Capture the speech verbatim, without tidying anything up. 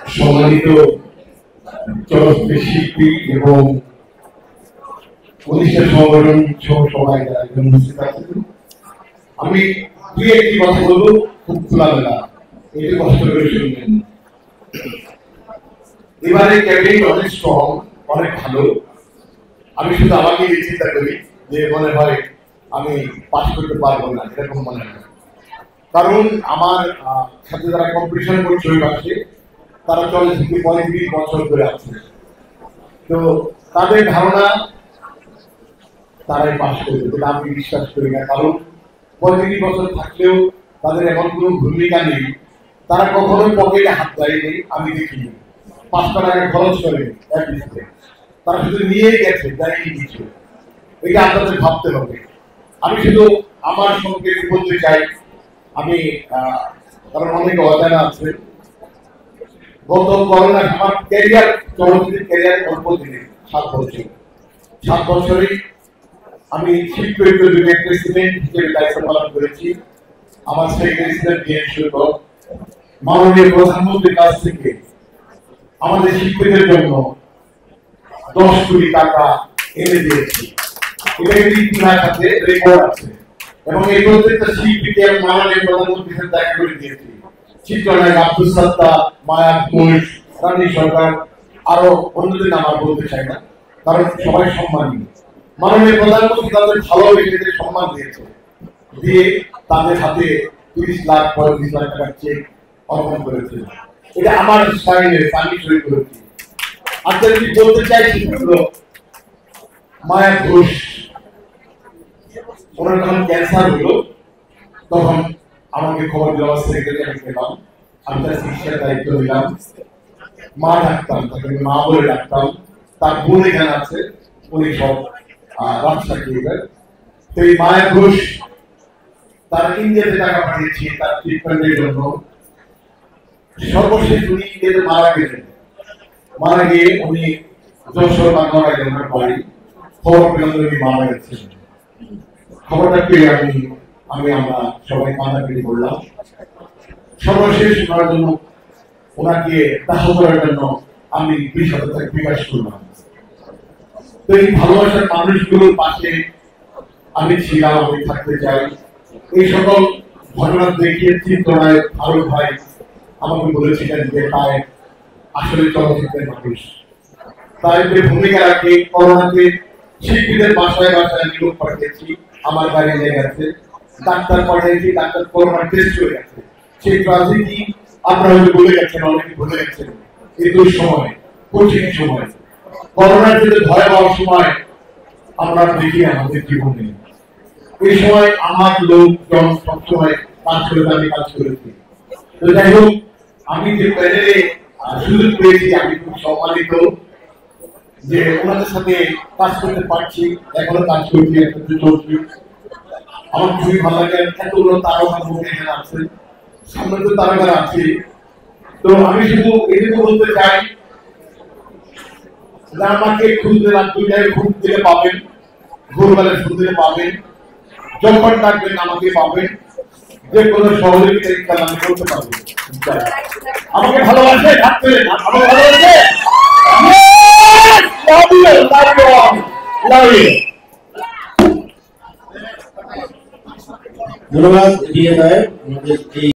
সম্মানিত চলচ্চিত্র শিল্পী এবং প্রতিষ্ঠা সংগঠন সহ সবাই উপস্থিত আছেন, আমি দুই একটি কথা বলবো খুব খোলামেলা, একটু কষ্ট করে শুনবেন। এবারে ক্যাবিনেট অনেক স্ট্রং, অনেক ভালো। আমি শুধু আমাকে চিন্তা করি যে মনে হয় আমি পাস করতে পারবো না, এরকম মনে হয়। কারণ আমার সাথে যারা কম্পিটিশন করছে ওই পাশে, তারা চলচ্চিত্র পঁয়ত্রিশ বছর ধরে আছে, তো তাদের ধারণা তারাই পাস করবে, যেটা আমি বিশ্বাস করি না। কারণ পঁয়ত্রিশ বছর থাকলেও তাদের এমন কোনো ভূমিকা নেই, তারা কখনো পকেটে হাত দেয়নি, আমি দেখিনি। পাঁচটা টাকা খরচ করেনি এক লিস্টে, তারা শুধু নিয়েই গেছে, দেয়নি কিছু। এটা আপনাদের ভাবতে হবে। আমি শুধু আমার সঙ্গে বলতে চাই, আমি কারণ অনেকে অজানা আছে, গত করোনা আমার ক্যারিয়ার চলচ্চিত্রের ক্যারিয়ার অল্প দিনে সাত বছর সাত বছরে আমি শিল্প বিভাগের প্রেসিডেন্ট হিসেবে দায়িত্ব পালন করেছি। আমার সেক্রেটারি ছিলেন বি এন সৈকত। মাননীয় প্রধানমন্ত্রীর কাছ থেকে আমাদের শিল্পীদের জন্য দশ কোটি টাকা এনে দিয়েছি। এটা একটি ইতিহাস আছে, রেকর্ড আছে, এবং এই প্রত্যেকটা শিল্পীকে মাননীয় প্রধানমন্ত্রীর সাথে দেখা করে দিয়েছি। চিত্রনায়ক আব্দুল সাত্তার, মায়া ঘোষ, রানী সরকার, আরো অন্যদের নাম আর বলতে চাই না, কারণ সবাই সম্মানী। মাননীয় প্রধানমন্ত্রী তাদের ভালোবেসে সম্মান দিয়েছে, দিয়ে তাদের হাতে তিরিশ লাখ পঁয়ত্রিশ লাখ টাকার চেক অর্পণ করেছে। এটা আমার সাইনে আমি সই করেছি। আপনারা কি বলতে চাইছি, মায়া ঘোষ ওনার যখন ক্যান্সার হলো, তখন আমাকে খবর দিল, আমার সেক্রেটারি আমি গেলাম, আমি তার চিকিৎসার দায়িত্ব নিলাম। মা ডাকতাম, তাকে মা বলে ডাকতাম। তার বোন এখানে আছে, উনি সব রাজশাহী। তো এই মায়া ঘোষ তার ইন্ডিয়াতে টাকা পাঠিয়েছি তার ট্রিটমেন্টের জন্য। সর্বশেষ উনি ইন্ডিয়াতে মারা গেলেন। মারা গিয়ে উনি যশোর বাংলা গেলেন ওনার বাড়ি। খবর পেলাম উনি মারা গেছেন। খবরটা পেয়ে আমি আমি আমরা সবাই কান্নাকাটি করলাম। সর্বশেষ ওনার জন্য ওনাকে দাহ করার জন্য আমি বিশ হাজার টাকা বিকাশ করলাম। তো এই ভালোবাসার মানুষগুলোর পাশে আমি ছিলাম, আমি থাকতে চাই। এই সকল ঘটনা দেখিয়ে চিত্রনায়ক ফারুক ভাই আমাকে বলেছিলেন যে তাই আসলে চলচ্চিত্রের মানুষ, তাই যে ভূমিকা রাখে। করোনাতে শিল্পীদের বাসায় বাসায় আমি লোক পাঠিয়েছি, আমার গাড়ি নিয়ে গেছে, ডাক্তার পাঠিয়েছি, ডাক্তার করোনা টেস্ট হয়ে গেছে। সেই ট্রাজেডি আপনারা হয়তো বলে গেছেন, অনেকে বলে গেছেন। এই সময় কঠিন সময়, করোনার যে ভয়াবহ সময় আমরা দেখি আমাদের জীবনে, এই সময় আমার লোকজন সবসময় কাজ করে আমি কাজ করেছি। তো যাই হোক, আমি যে প্যানেলে সুযোগ পেয়েছি, আমি খুব সম্মানিত যে ওনাদের সাথে কাজ করতে পারছি, এখনো কাজ করছি, একসাথে চলছি। আমার খুবই ভালো লাগে। এতগুলো তারকা মুখে এখানে আছে, সামনে তো তারকারা আছে। তো আমি শুধু এটুকু বলতে চাই, আমাকে খুঁজতে রাত দুইটায় ঘুম দিলে পাবেন, ভোরবেলায় ঘুম দিলে পাবেন, যখন ডাকবেন আমাকে পাবেন। যে কোনো সহযোগিতা আমি করতে পারবো। আমাকে ভালোবাসে, থাকতে আমাকে ভালোবাসে। ধন্যবাদ।